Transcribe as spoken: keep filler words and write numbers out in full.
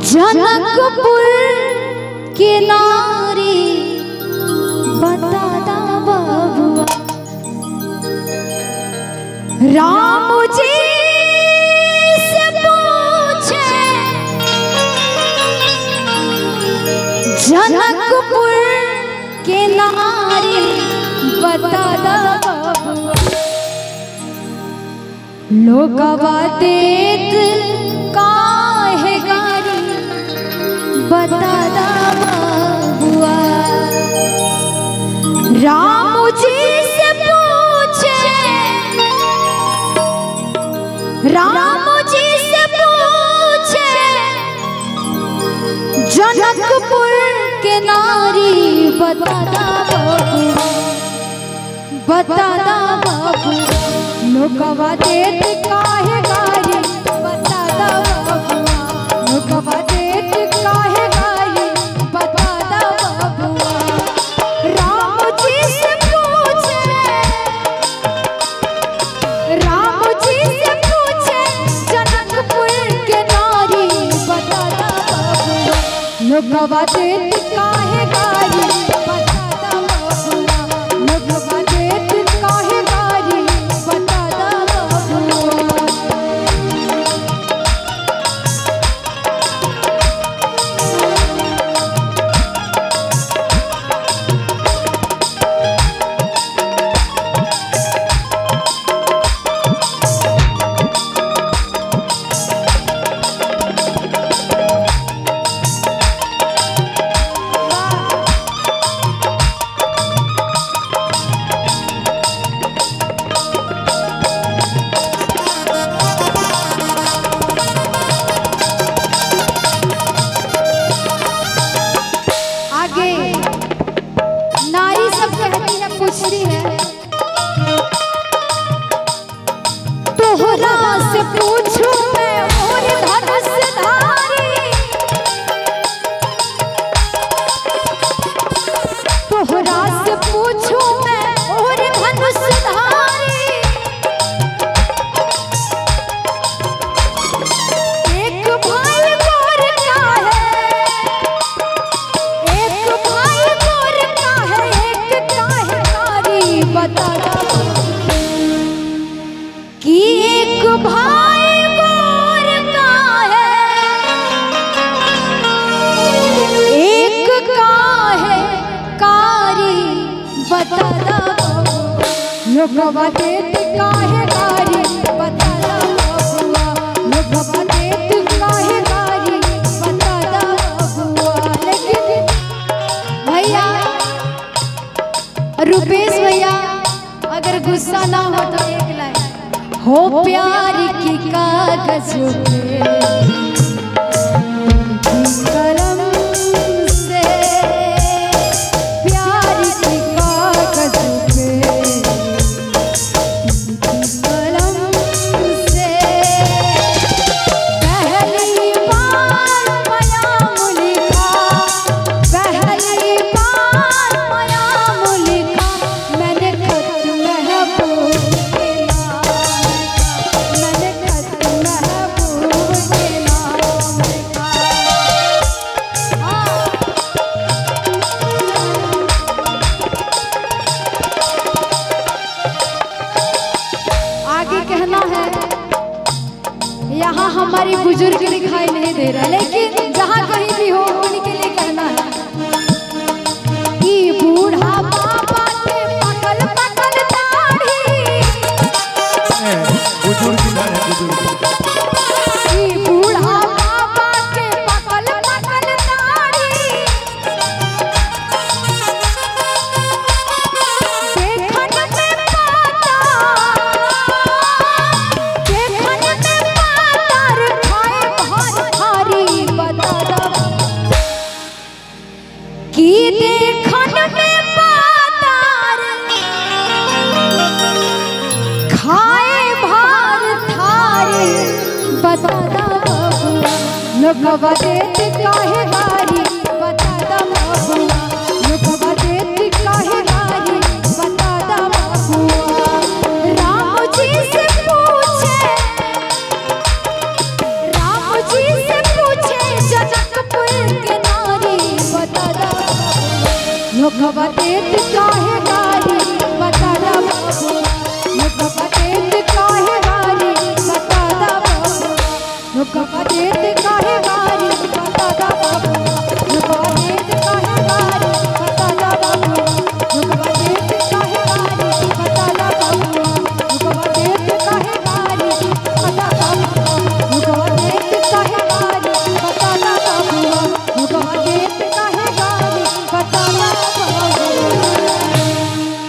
जनकपुर के नारी बता दा बबुआ, राम जी से पूछे जनकपुर के नारी बता दा बबुआ, लोगवा देत काहे गारी बता दा बबुआ, राम जी से पूछे राम जी से पूछे जनकपुर के नारी बता दा बबुआ, बता दा बबुआ, लोगवा देत काहे गारी बता दा बबुआ, लोगवा देत काहे गारी बता दा बबुआ, राम जी से पूछे राम जी से पूछे जनकपुर के नारी बता दा बबुआ, लोगवा देत काहे गारी बता दा बबुआ, लोगवा देत काहे गारी बता दा बबुआ। नारी सब कहती है, पूछती है, तोहरा से पूछूं मैं और धनुषधारी, तोहरा से पूछूं मैं और धनुषधारी, एक भाई गोर का है, एक भाई गोर का है, एक काहे कारी बता दा कि एक भाई गोर का है, एक काहे कारी बता दा बबुआ, लोगवा देत काहे गारी बता दा बबुआ, लोगवा देत काहे गारी बता दा बबुआ। लेकिन भैया रुपेश भैया अगर गुस्सा ना हो तो एक लाइन, हो प्यार की कागज पे कलम से, प्यार की कागज पे कलम से, पहली बार पयाम लिखा, पहली बार पयाम लिखा, मैंने खत महबूब के नाम का, मैंने खत महबूब के नाम का। आगे कहना है, यहाँ हमारी बुजुर्ग दिखाई नहीं दे रहा, लेकिन जहाँ कहीं भी हो उनके लिए कहना है कि बूढ़ा बाबा के पकल पकल दाढ़ी, बुजुर्ग है बुजुर्ग, कि बूढ़ा बाबा के पकल पकल दाढ़ी, देखन में पाता, देखन में पातर खाए भार भारी बता दा कि देखन में पातर खाए भार थारी बता दा बबुआ, लोगवा देत काहे गारी बता दा बबुआ, लोगवा देत काहे गारी बता दा बबुआ, राम जी से पूछे राम जी से पूछे जनक एक नारी बता दा लोग देत काहे